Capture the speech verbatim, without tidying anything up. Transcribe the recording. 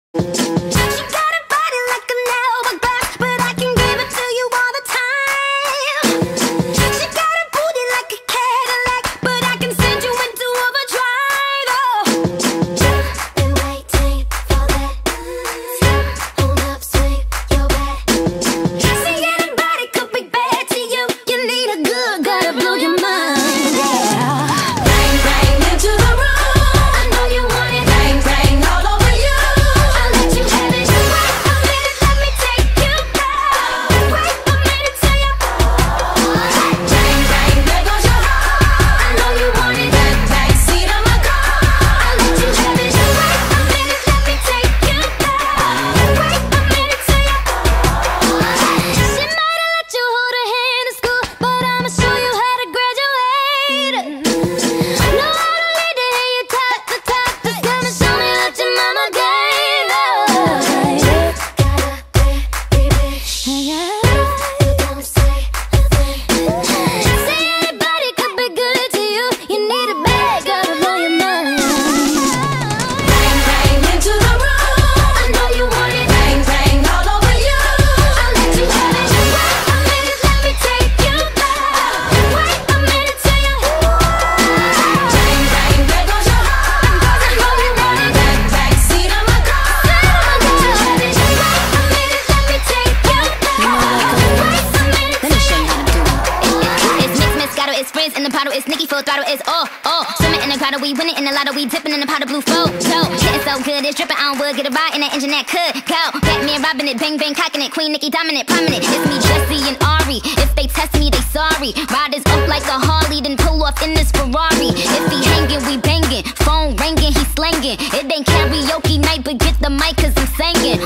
In the bottle, it's Nicki full throttle, it's oh, oh. Swimming in the grotto, we winning in the lotto, we dipping in the pot of blue photo. Hitting so good, it's dripping on wood, get a ride in that engine that could go. Batman robbing it, bang bang cocking it, Queen Nicki dominant, prominent. It's me, Jesse and Ari. If they test me, they sorry. Riders up like a Harley, then pull off in this Ferrari. If he hanging, we banging. Phone ringing, he slanging. It ain't karaoke night, but get the mic, cause I'm singing.